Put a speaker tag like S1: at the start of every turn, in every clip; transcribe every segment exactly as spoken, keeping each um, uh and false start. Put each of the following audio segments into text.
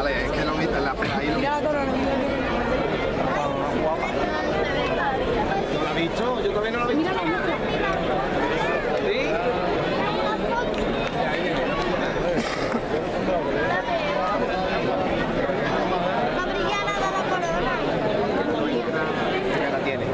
S1: vale, es que lo viste en la fe ahí.
S2: Mira la corona.
S1: Guapa. ¿No la has visto? Yo todavía no la he visto.
S2: Mira la nuestra.
S1: ¿Sí?
S3: La brillana de la corona.
S1: Ya la tiene.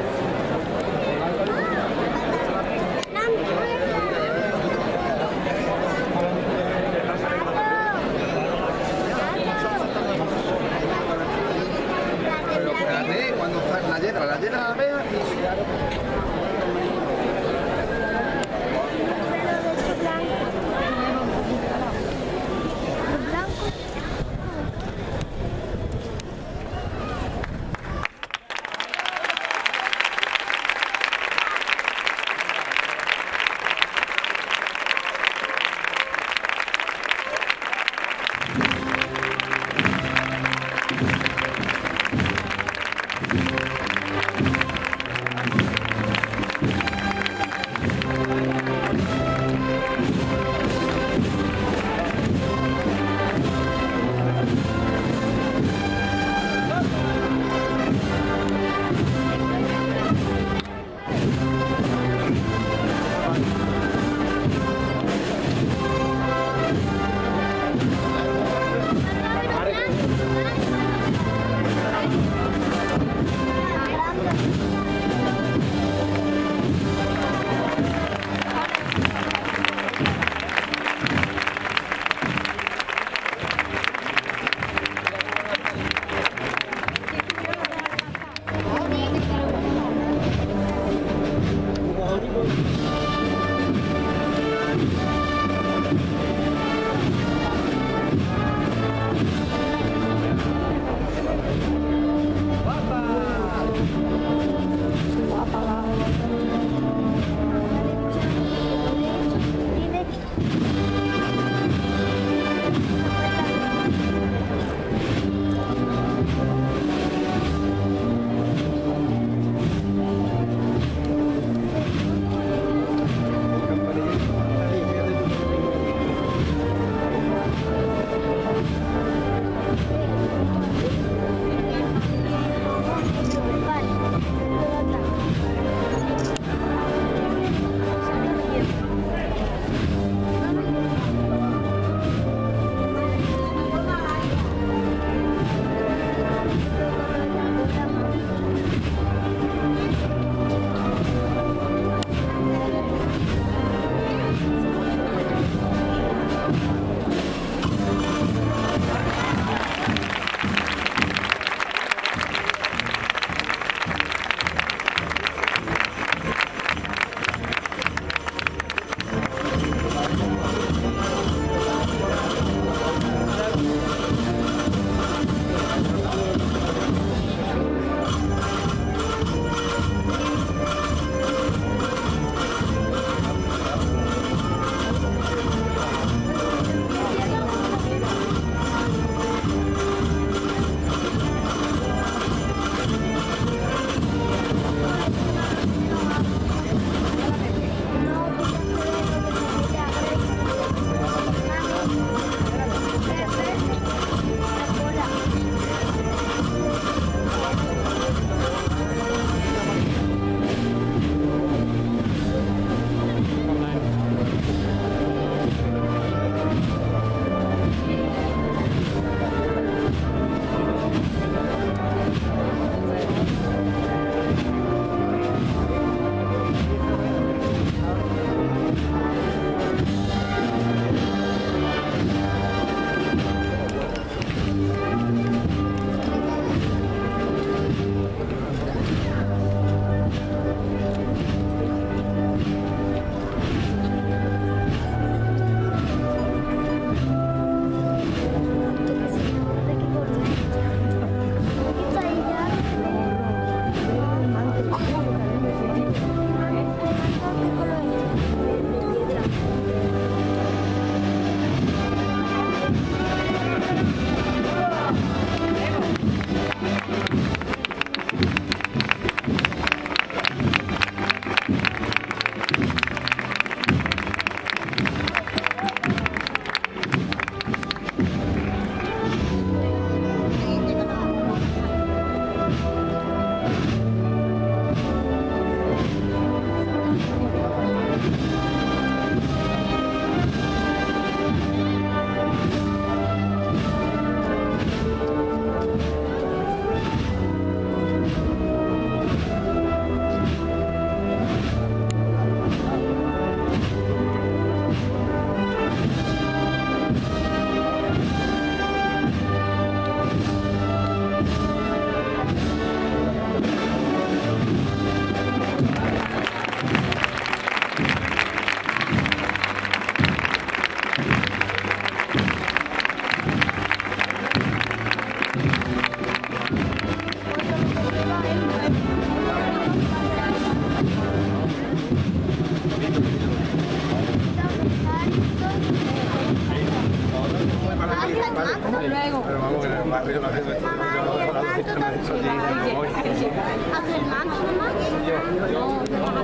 S2: luego.
S1: Pero vamos, que en el barrio la gente está
S3: Mamá,
S1: yo
S3: ¿y el
S1: lo
S3: manto
S1: he dicho, me ha dicho,
S3: dónde
S1: sí,
S3: va?
S1: no voy.
S3: ¿Hace el manto, mamá?
S2: No,